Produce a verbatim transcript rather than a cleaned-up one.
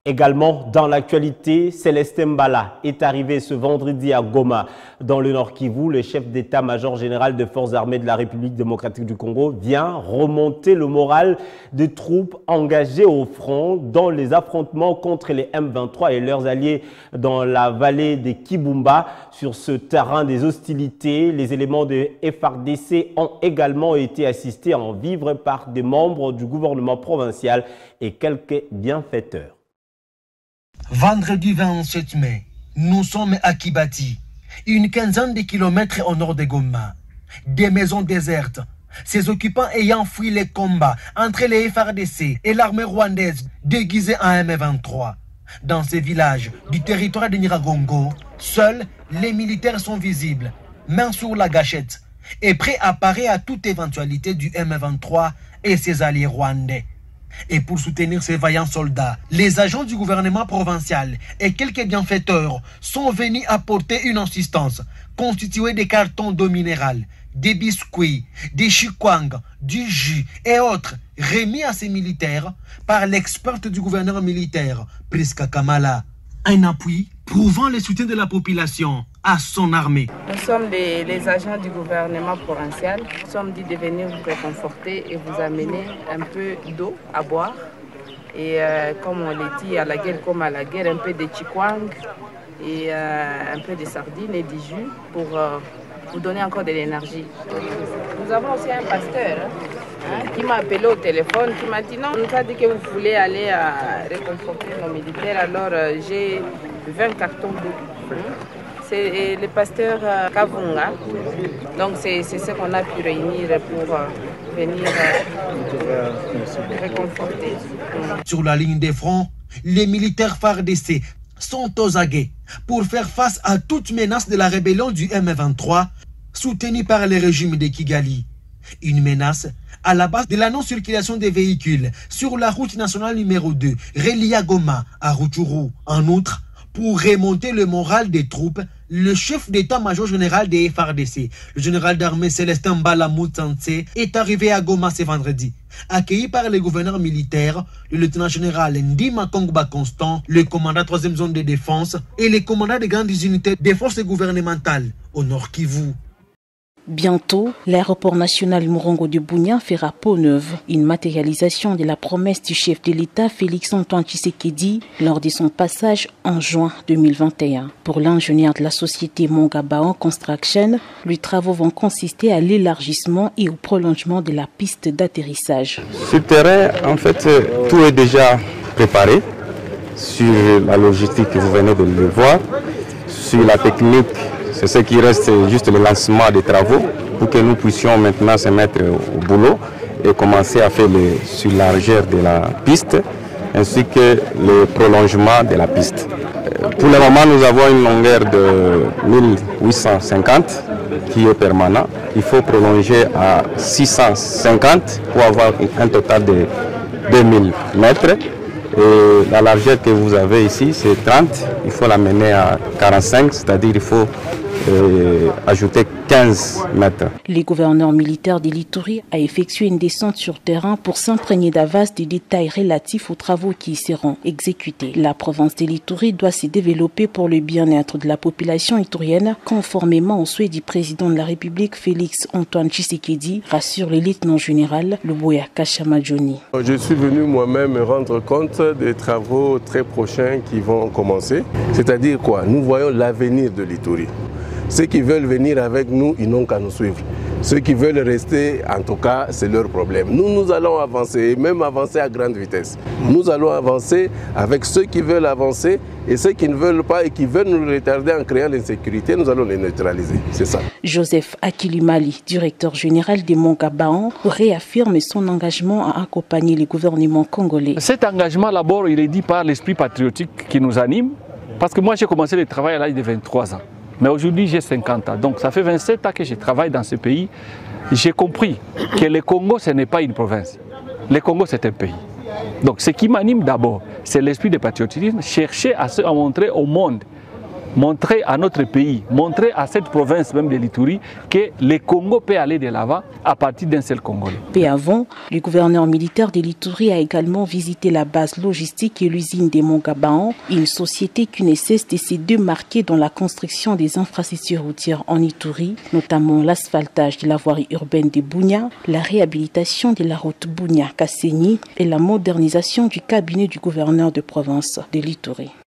Également, dans l'actualité, Célestin Mbala est arrivé ce vendredi à Goma, dans le Nord Kivu. Le chef d'état-major général des forces armées de la République démocratique du Congo vient remonter le moral des troupes engagées au front dans les affrontements contre les M vingt-trois et leurs alliés dans la vallée des Kibumba. Sur ce terrain des hostilités, les éléments de F A R D C ont également été assistés en vivre par des membres du gouvernement provincial et quelques bienfaiteurs. Vendredi vingt-sept mai, nous sommes à Kibati, une quinzaine de kilomètres au nord de Goma. Des maisons désertes, ces occupants ayant fui les combats entre les F A R D C et l'armée rwandaise déguisée en M vingt-trois. Dans ces villages du territoire de Nyiragongo, seuls les militaires sont visibles, main sur la gâchette, et prêts à parer à toute éventualité du M vingt-trois et ses alliés rwandais. Et pour soutenir ces vaillants soldats, les agents du gouvernement provincial et quelques bienfaiteurs sont venus apporter une assistance constituée de cartons d'eau minérale, des biscuits, des chikwang, du jus et autres remis à ces militaires par l'experte du gouverneur militaire, Priska Kamala. Un appui prouvant le soutien de la population à son armée. Nous sommes les, les agents du gouvernement provincial. Nous sommes dit de venir vous réconforter et vous amener un peu d'eau à boire. Et euh, comme on l'a dit, à la guerre comme à la guerre, un peu de chikwang et euh, un peu de sardines et du jus pour euh, vous donner encore de l'énergie. Nous avons aussi un pasteur hein, qui m'a appelé au téléphone, qui m'a dit non, on nous a dit que vous voulez aller à réconforter nos militaires. Alors euh, j'ai vingt cartons d'eau. C'est le pasteur Kavunga. Donc c'est ce qu'on a pu réunir pour euh, venir euh, réconforter. Sur la ligne des fronts, les militaires F A R D C sont aux aguets pour faire face à toute menace de la rébellion du M vingt-trois soutenue par le régime de Kigali. Une menace à la base de la non-circulation des véhicules sur la route nationale numéro deux, reliée à Goma, à Rutshuru. En outre, pour remonter le moral des troupes, le chef d'état-major général des F A R D C, le général d'armée Célestin Mbala Mutsanze, est arrivé à Goma ce vendredi. Accueilli par le gouverneur militaire, le lieutenant-général Ndima Kongba Constant, le commandant troisième zone de défense et le commandant des grandes unités des forces gouvernementales au Nord Kivu. Bientôt, l'aéroport national Morongo de Bunia fera peau neuve, une matérialisation de la promesse du chef de l'État Félix Antoine Tshisekedi lors de son passage en juin deux mille vingt et un. Pour l'ingénieur de la société Mongabaon Construction, les travaux vont consister à l'élargissement et au prolongement de la piste d'atterrissage. Sur le terrain, en fait, tout est déjà préparé sur la logistique que vous venez de le voir, sur la technique. C'est ce qui reste, juste le lancement des travaux pour que nous puissions maintenant se mettre au boulot et commencer à faire le sur la largeur de la piste ainsi que le prolongement de la piste. Pour le moment, nous avons une longueur de mille huit cent cinquante qui est permanent. Il faut prolonger à six cent cinquante pour avoir un total de deux mille mètres. Et la largeur que vous avez ici, c'est trente. Il faut l'amener à quarante-cinq, c'est-à-dire il faut euh, ajouter quinze mètres. Le gouverneur militaire de l'Ituri a effectué une descente sur terrain pour s'imprégner d'avance des détails relatifs aux travaux qui y seront exécutés. La province de l'Ituri doit se développer pour le bien-être de la population iturienne, conformément au souhait du président de la République Félix Antoine Tshisekedi, rassure le lieutenant-général Luboya Kashamadjoni. Je suis venu moi-même me rendre compte des travaux très prochains qui vont commencer. C'est-à-dire quoi? Nous voyons l'avenir de l'Ituri. Ceux qui veulent venir avec nous, ils n'ont qu'à nous suivre. Ceux qui veulent rester, en tout cas, c'est leur problème. Nous, nous allons avancer, et même avancer à grande vitesse. Nous allons avancer avec ceux qui veulent avancer et ceux qui ne veulent pas et qui veulent nous retarder en créant l'insécurité, nous allons les neutraliser. C'est ça. Joseph Akilimali, directeur général des Mongabaon, réaffirme son engagement à accompagner le gouvernement congolais. Cet engagement, d'abord, il est dit par l'esprit patriotique qui nous anime. Parce que moi, j'ai commencé le travail à l'âge de vingt-trois ans. Mais aujourd'hui, j'ai cinquante ans. Donc, ça fait vingt-sept ans que je travaille dans ce pays. J'ai compris que le Congo, ce n'est pas une province. Le Congo, c'est un pays. Donc, ce qui m'anime d'abord, c'est l'esprit de patriotisme, chercher à se montrer au monde montrer à notre pays, montrer à cette province même de l'Ituri que le Congo peut aller de l'avant à partir d'un seul Congolais. Peu avant, le gouverneur militaire de l'Ituri a également visité la base logistique et l'usine des Mongabaon, une société qui ne cesse de se démarquer dans la construction des infrastructures routières en Ituri, notamment l'asphaltage de la voirie urbaine de Bunia, la réhabilitation de la route Bunia-Kassenyi et la modernisation du cabinet du gouverneur de province de l'Ituri.